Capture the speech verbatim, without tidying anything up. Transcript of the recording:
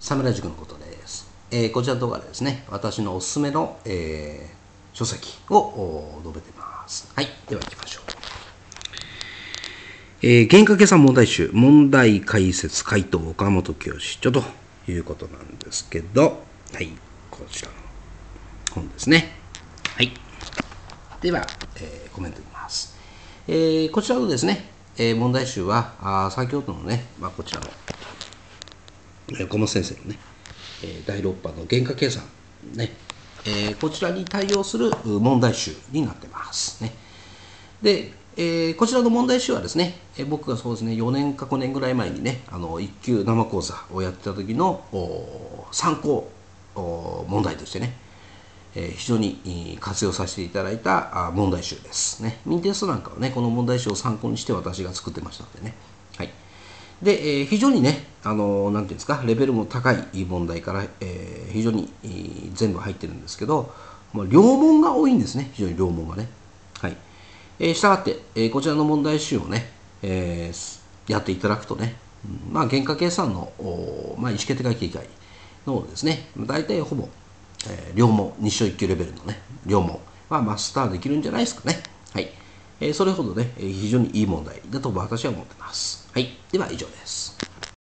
侍塾のことです。えー、こちらの動画でですね、私のおすすめの、えー、書籍を述べてます。はい、では行きましょう。えー、原価計算問題集、問題解説、回答、岡本教師著ということなんですけど、はい、こちらの本ですね。はい。では、えー、コメントいきます。えー、こちらのですね、えー、問題集は、あ先ほどのね、まあ、こちらの、岡本先生のね、だいろくばんの原価計算、ねえー、こちらに対応する問題集になってます、ね。で、えー、こちらの問題集はですね、僕がそうですね、よねんかごねんぐらい前にね、あのいっ級生講座をやってた時の参考問題としてね、えー、非常に活用させていただいた問題集ですね。ミンテストなんかはね、この問題集を参考にして私が作ってましたのでね。はい。で、えー、非常にね、あのなんていうんですか、レベルも高い問題から、えー、非常に全部入ってるんですけど、まあ、両問が多いんですね、非常に両問がね。はい。えー、したがって、えー、こちらの問題集をね、えー、やっていただくとね、うん、まあ、原価計算の、まあ、意思決定会計以外のですね、大体ほぼ、えー、両問、日照いっ級レベルのね、両問はマスターできるんじゃないですかね。はい。えー、それほどね、非常にいい問題だと私は思ってます。はい。では以上です。